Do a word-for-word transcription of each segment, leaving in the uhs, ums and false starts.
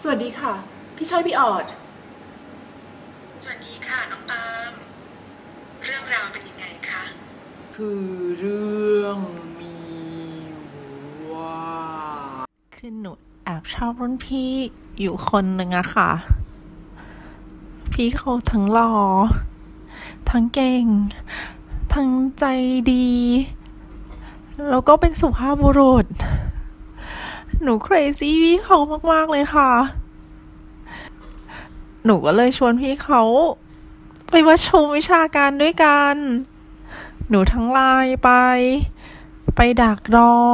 วัสดีค่ะพี่ช้อยพี่ออดสวัสดีค่ะน้องปาล์มเรื่องราวเป็นยังไงคะคือเรื่องมีว่าคือหนูแอบชอบรุ่นพี่อยู่คนหนึ่งอะค่ะพี่เขาทั้งหล่อทั้งเก่งทั้งใจดีแล้วก็เป็นสุภาพบุรุษหนู crazy พี่เขามากๆเลยค่ะหนูก็เลยชวนพี่เขาไปประชุมวิชาการด้วยกันหนูทั้งไลน์ไปไปดักรอ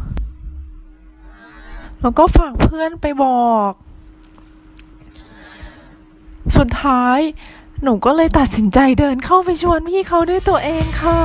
แล้วก็ฝากเพื่อนไปบอกสุดท้ายหนูก็เลยตัดสินใจเดินเข้าไปชวนพี่เขาด้วยตัวเองค่ะ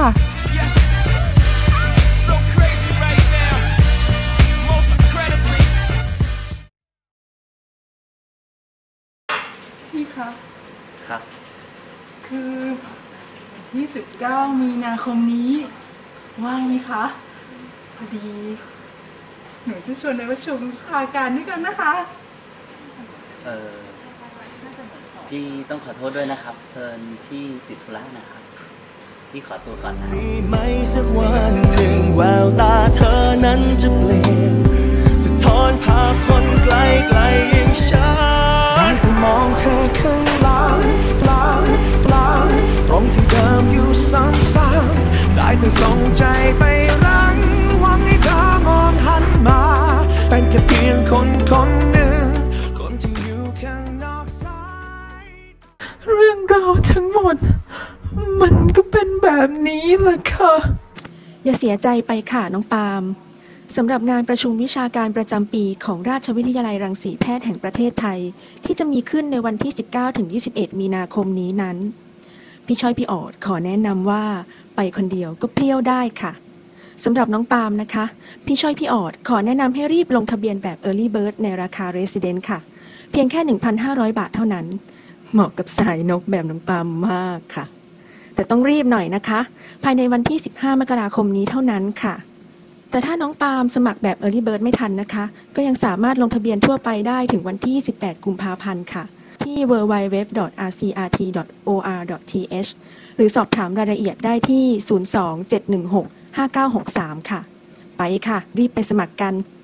พี่คะครับคือยี่สิบเก้ามีนาคมนี้ว่างไหมคะพอดีหนูจะชวนไปประชุมวิชาการด้วยกันนะคะเออพี่ต้องขอโทษด้วยนะครับเพิ่นพี่ติดธุระนะครับพี่ขอตัวก่อนนะมีไหมสักวันหนึ่งแววตาเธอนั้นจะเปลี่ยนสะท้อนภาพคนไกลไกลอย่างฉันได้แต่มองเธอข้างหลังหลังหลังตรงที่เดิมอยู่ซ้ำๆได้แต่ส่งใจไปรังหวังให้เธอมองหันมาเป็นแค่เพียงคนคนหนึ่งคนที่อยู่ข้างนอกสายเรื่องราวทั้งหมดมันก็เป็นแบบนี้แหละค่ะอย่าเสียใจไปค่ะน้องปาล์มสำหรับงานประชุมวิชาการประจำปีของราชวิทยาลัยรังสีแพทย์แห่งประเทศไทยที่จะมีขึ้นในวันที่ สิบเก้าถึงยี่สิบเอ็ด มีนาคมนี้นั้นพี่ช้อยพี่ออดขอแนะนำว่าไปคนเดียวก็เปรี้ยวได้ค่ะสำหรับน้องปาล์มนะคะพี่ช้อยพี่ออดขอแนะนำให้รีบลงทะเบียนแบบ Early Bird ในราคา Resident ค่ะเพียงแค่ หนึ่งพันห้าร้อย บาทเท่านั้นเหมาะกับสายนกแบบน้องปาล์มมากค่ะแต่ต้องรีบหน่อยนะคะภายในวันที่สิบห้ามกราคมนี้เท่านั้นค่ะแต่ถ้าน้องปาล์มสมัครแบบ Early Bird ไม่ทันนะคะก็ยังสามารถลงทะเบียนทั่วไปได้ถึงวันที่สิบแปดกุมภาพันธ์ค่ะที่ ดับเบิลยู ดับเบิลยู ดับเบิลยู ดอท อาร์ ซี อาร์ ที ดอท โอ อาร์ ดอท ที เอช หรือสอบถามรายละเอียดได้ที่ศูนย์ สอง เจ็ด หนึ่ง หก ห้า เก้า หก สามค่ะไปค่ะรีบไปสมัครกัน